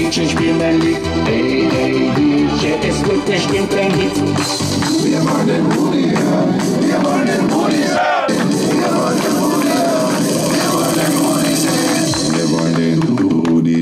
DJ, spiel mein Lied. Hey, hey, DJ, es wird bestimmt ein Hit. Wir wollen den Rudi hören. Wir wollen den Rudi hören. Wir wollen den Rudi hören. Wir wollen den Rudi sehen. Wir wollen den Rudi.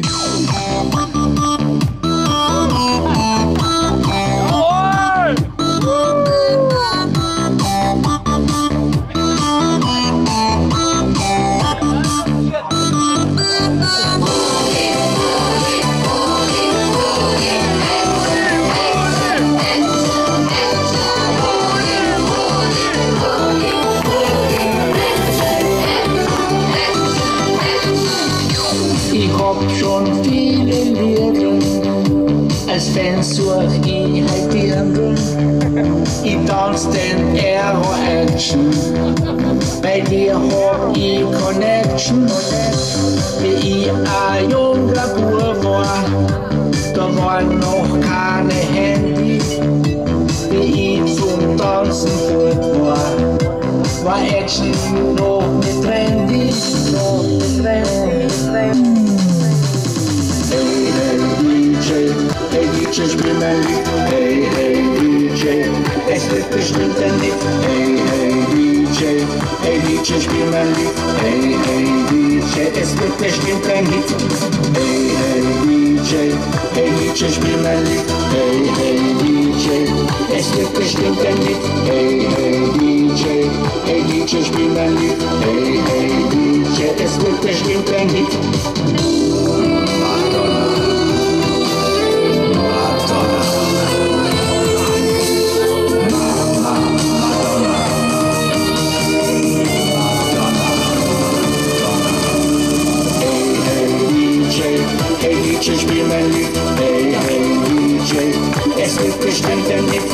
Ich hab schon viele Lieder, als Fan such ich halt Dirndl. Ich tanz den Aero-Action, bei dir hab ich Connection. Wie ich ein junger Bub war, da waren noch keine Handy. Wie ich zum Tanzen fort war Action noch nicht trendy, noch nicht trendy. Hey, hey, DJ, spiel mein Lied. Hey, hey, DJ, es wird bestimmt ein Hit. Hey, DJ, spiel mein Lied. Hey, hey, DJ, es wird bestimmt ein Hit. Hey, DJ, spiel mein Lied. Hey, DJ, es wird bestimmt ein Hit. Hey, DJ, spiel mein Lied. Hey, DJ, es wird bestimmt ein Hit. DJ, spiel mein Lied. Hey, hey, DJ, es wird bestimmt ein Hit.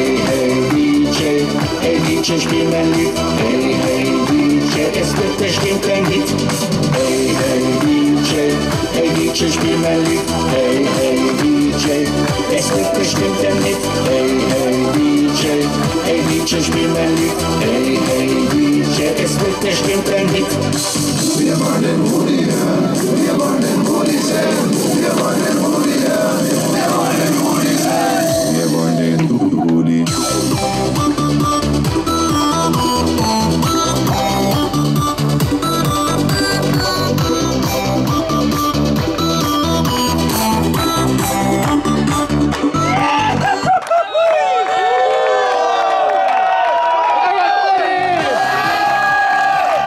Hey, DJ, spiel mein Lied. Hey, DJ, es wird bestimmt ein Hit. Hey, DJ, spiel mein Lied. Hey, DJ, es wird bestimmt ein Hit. Hey, DJ, spiel mein Lied. Hey, DJ, es wird bestimmt ein Hit.